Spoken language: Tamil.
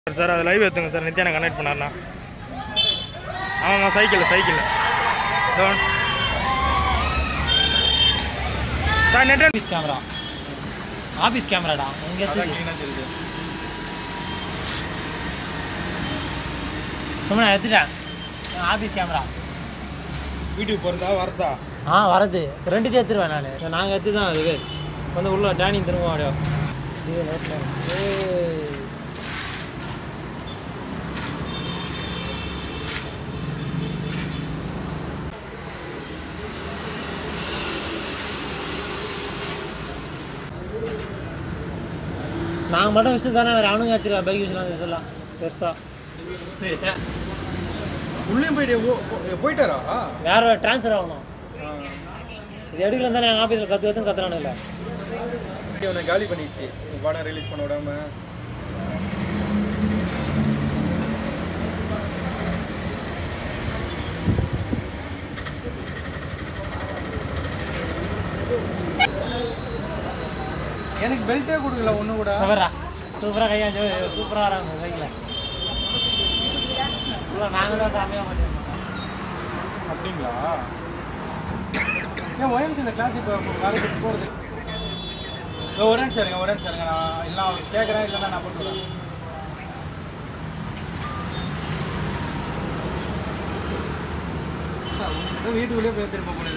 சார் அது லைவ் எடுத்துங்க சார். நித்யானை கனெக்ட் பண்ணார்ண்ணா. ஆமாம்மா சைக்கிள் சார் நெட் ஆஃபீஸ் கேமராடா இங்கே தெரியுது. சும்மா எடுத்துட்டேன் ஆஃபீஸ் கேமரா. வீட்டுக்கு போகிறதா வரதா? வரது ரெண்டு எடுத்துருவேன் நான். நாங்கள் எடுத்து தான் அதுக்கு வந்து உள்ள டேனிங் திரும்ப அப்படியோ நாங்கள் மட்டும் விஷயம் தானே வேறு அவனுங்க வச்சுருக்கா பைக் விஷயம் விஷயம்லாம் பெருசாக உள்ளே போயிட்டாரா? வேறு ட்ரான்ஸ்ஃபர் ஆகணும். இது எடுக்கலாம் தானே எங்கள் ஆஃபீஸில் கற்றுறானு இல்லை இவனை காலி பண்ணிடுச்சு படம் ரிலீஸ் பண்ண விடாம. எனக்கு பெல்ட்டே கொடுக்கல ஒன்று கூட. சூப்பராக கையா சூப்பராக வராங்க பைக்கில். நாங்கள் தான் சாமியாக பண்ணிருக்கோம். அப்படிங்களா? ஏன் ஒயம்சியில் கிளாஸ் இப்போ வரது போகிறது? ஒரே சரிங்க நான் இல்லை கேட்குறேன் இல்லைன்னா நான் போட்டு வரேன். வீட்டுக்குள்ளேயே போய் திரும்ப போனேன்.